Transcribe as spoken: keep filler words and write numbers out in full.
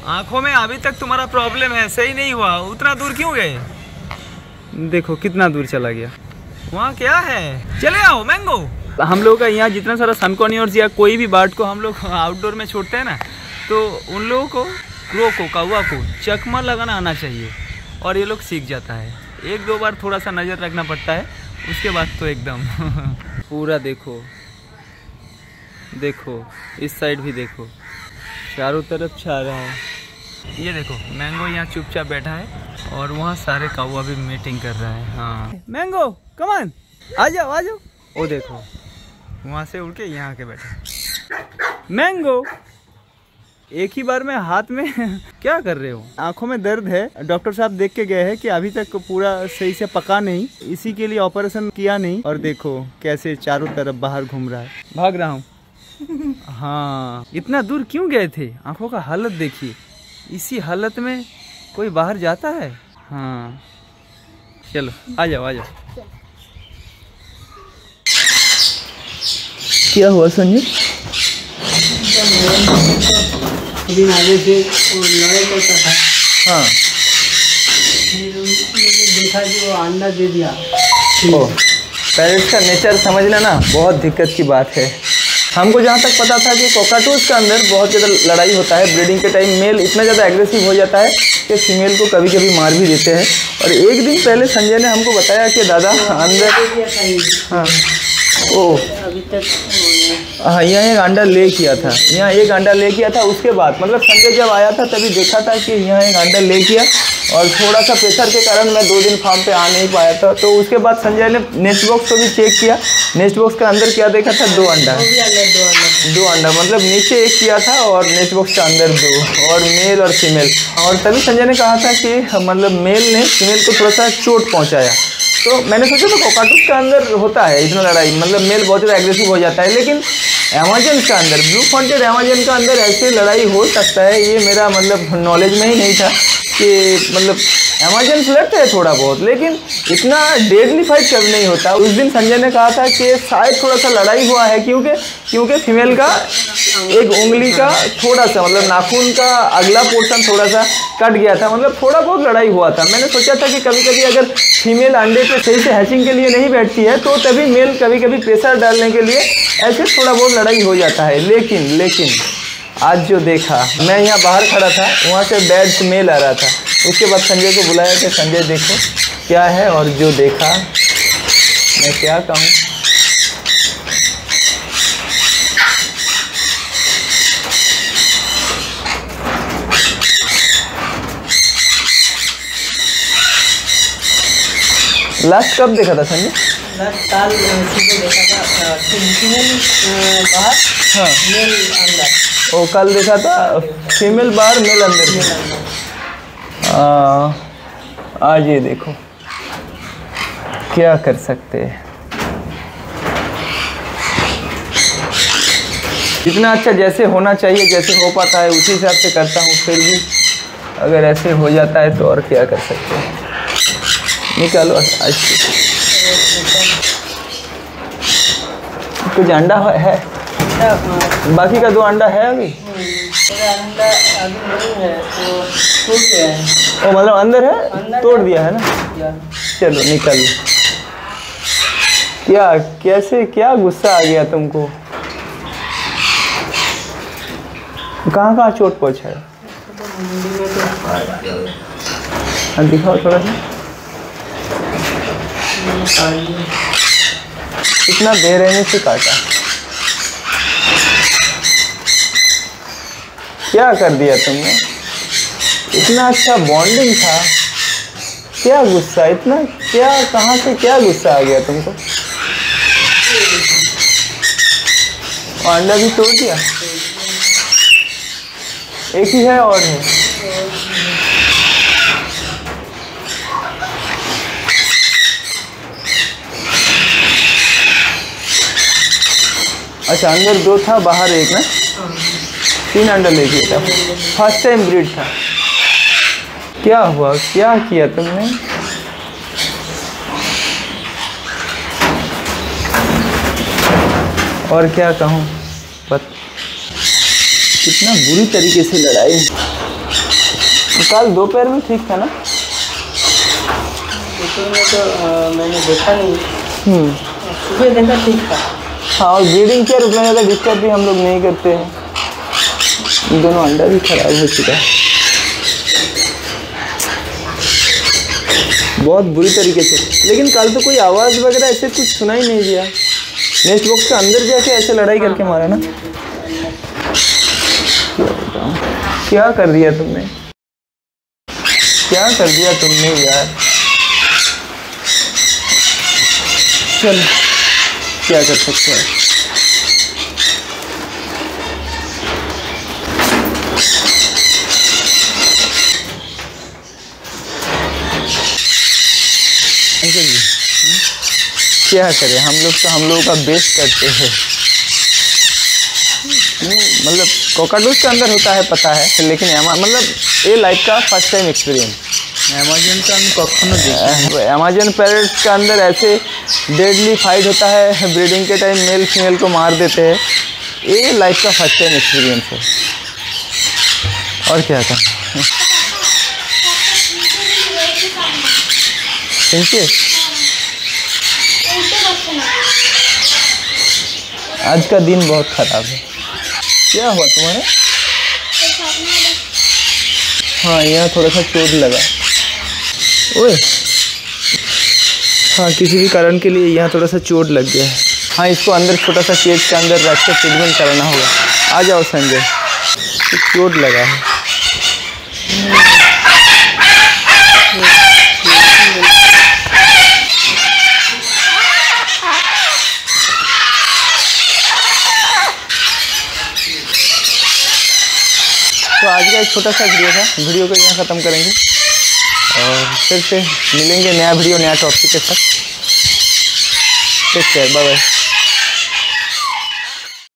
आंखों में अभी तक तुम्हारा प्रॉब्लम है, सही नहीं हुआ। उतना दूर क्यों गए? देखो कितना दूर चला गया। वहाँ क्या है? चले आओ मैंगो। हम लोगों का यहाँ जितना सारा सनकॉर्नियर्स या कोई भी बर्ड को हम लोग आउटडोर में छोड़ते हैं ना, तो उन लोगों को, क्रो को, कौवा को चकमा लगाना आना चाहिए और ये लोग सीख जाता है। एक दो बार थोड़ा सा नज़र रखना पड़ता है, उसके बाद तो एकदम पूरा देखो देखो, इस साइड भी देखो, चारों तरफ छा रहा है। ये देखो मैंगो यहाँ चुपचाप बैठा है और वहाँ सारे कौवा भी मीटिंग कर रहा है। हाँ मैंगो कम ऑन, आ जाओ आ जाओ। वो देखो वहाँ से उड़ के यहाँ आके बैठा। मैंगो एक ही बार में हाथ में क्या कर रहे हो? आंखों में दर्द है, डॉक्टर साहब देख के गए हैं कि अभी तक पूरा सही से पका नहीं, इसी के लिए ऑपरेशन किया नहीं। और देखो कैसे चारों तरफ बाहर घूम रहा है। भाग रहा हूँ। हाँ इतना दूर क्यों गए थे? आंखों का हालत देखिए, इसी हालत में कोई बाहर जाता है? हाँ चलो आ जाओ आ जाओ। क्या हुआ संजय? दिन आगे से वो लड़ाई करता था। हाँ फिर मैंने देखा कि वो अंडा दे दिया। ओ, पैरेट्स का नेचर समझना ना बहुत दिक्कत की बात है। हमको जहाँ तक पता था कि कोकाटूस के अंदर बहुत ज़्यादा लड़ाई होता है। ब्रीडिंग के टाइम मेल इतना ज़्यादा एग्रेसिव हो जाता है कि फीमेल को कभी कभी मार भी देते हैं। और एक दिन पहले संजय ने हमको बताया कि दादा अंदर, हाँ ओ अभी तक हाँ यहाँ एक अंडा ले किया था, यहाँ एक अंडा ले किया था। उसके बाद मतलब संजय जब आया था तभी देखा था कि यहाँ एक अंडा ले किया, और थोड़ा सा प्रेशर के कारण मैं दो दिन फार्म पे आ नहीं पाया था। तो उसके बाद संजय ने नेस्ट बॉक्स को भी चेक किया। नेस्ट बॉक्स के अंदर क्या देखा था? दो अंडा, दो अंडा मतलब नीचे एक किया था और नेस्ट बॉक्स के अंदर दो, और मेल और फीमेल। और तभी संजय ने कहा था कि मतलब मेल ने फीमेल को थोड़ा सा चोट पहुँचाया। तो मैंने सोचा तो कोकाटूस के अंदर होता है इतना लड़ाई, मतलब मेल बहुत ज़्यादा एग्रेसिव हो जाता है। लेकिन अमेजन का अंदर, ब्लू फ्रंटेड अमेजन का अंदर ऐसे लड़ाई हो सकता है, ये मेरा मतलब नॉलेज में ही नहीं था कि मतलब अमेजन लड़ते हैं थोड़ा बहुत, लेकिन इतना डेडली फाइट कभी नहीं होता। उस दिन संजय ने कहा था कि शायद थोड़ा सा लड़ाई हुआ है, क्योंकि क्योंकि फीमेल का एक उंगली का थोड़ा सा मतलब नाखून का अगला पोर्शन थोड़ा सा कट गया था, मतलब थोड़ा बहुत लड़ाई हुआ था। मैंने सोचा था कि कभी कभी अगर फीमेल अंडे पे सही से हैचिंग के लिए नहीं बैठती है तो तभी मेल कभी कभी प्रेशर डालने के लिए ऐसे थोड़ा बहुत लड़ाई हो जाता है। लेकिन लेकिन आज जो देखा, मैं यहाँ बाहर खड़ा था, वहाँ से बैड स्मेल आ रहा था। उसके बाद संजय को बुलाया कि संजय देखो क्या है, और जो देखा मैं क्या कहूँ। लास्ट कब देखा था संजय? लास्ट साल सुबह देखा था, फीमेल बाहर, हाँ मेल अंदर। वो कल देखा था फीमेल बाहर मेल अंदर। आज ये देखो क्या कर सकते हैं। जितना अच्छा जैसे होना चाहिए, जैसे हो पाता है उसी हिसाब से करता हूँ। फिर भी अगर ऐसे हो जाता है तो और क्या कर सकते हैं। निकालो आज कुछ अंडा है, बाकी का दो अंडा है अभी। अंडा अभी नहीं है, तो टूट गया है। ओ मतलब अंदर है, तोड़ दिया है ना। चलो निकल। क्या कैसे क्या गुस्सा आ गया तुमको? कहाँ कहाँ चोट पहुँचा है? हाँ दिखाओ थोड़ा सा। कितना बेरहमी से काटा, क्या कर दिया तुमने? इतना अच्छा बॉन्डिंग था, क्या गुस्सा? इतना क्या, कहाँ से क्या गुस्सा आ गया तुमको? अंडा भी तोड़ दिया। एक ही है और है? अच्छा अंदर दो था, बाहर एक ना, तीन अंडा ले गया था। फर्स्ट टाइम ब्रीड था। क्या हुआ, क्या किया तुमने? और क्या कहूँ, कितना बुरी तरीके से लड़ाई। कल दोपहर में ठीक था ना? दोपहर में तो आ, मैंने देखा नहीं, हम्म सुबह देखा ठीक था। हाँ, और ब्रीडिंग केयर उतना ज़्यादा डिस्टर्ब भी हम लोग नहीं करते हैं। दोनों अंडा भी खराब हो चुका है बहुत बुरी तरीके से। लेकिन कल तो कोई आवाज़ वगैरह ऐसे कुछ सुना ही नहीं दिया। नेस्ट बॉक्स के अंदर जाके ऐसे लड़ाई करके मारा ना। क्या कर दिया तुमने, क्या कर दिया तुमने यार। चल क्या कर सकते हैं। क्या करें, हम लोग तो हम लोगों का बेस्ट करते हैं। मतलब कोकाडूस के अंदर होता है पता है, लेकिन मतलब ये लाइफ का फर्स्ट टाइम एक्सपीरियंस। अमेजन का हम कखनो देखा, अमेजन पैरेट्स के अंदर ऐसे डेडली फाइट होता है, ब्रीडिंग के टाइम मेल फीमेल को मार देते हैं। ये लाइफ का फर्स्ट टाइम एक्सपीरियंस है। और क्या था देखिए, आज का दिन बहुत ख़राब है। क्या हुआ तुम्हारे? हाँ, यहाँ थोड़ा सा चोट लगा। ओए हाँ, किसी भी कारण के लिए यहाँ थोड़ा सा चोट लग गया है। हाँ, इसको अंदर छोटा सा केज के अंदर रख के ट्रीटमेंट कराना होगा। आ जाओ संजय, चोट लगा है। तो आज का एक छोटा सा वीडियो था, वीडियो को यहाँ ख़त्म करेंगे और फिर से मिलेंगे नया वीडियो नया टॉपिक के साथ। Take care, bye bye.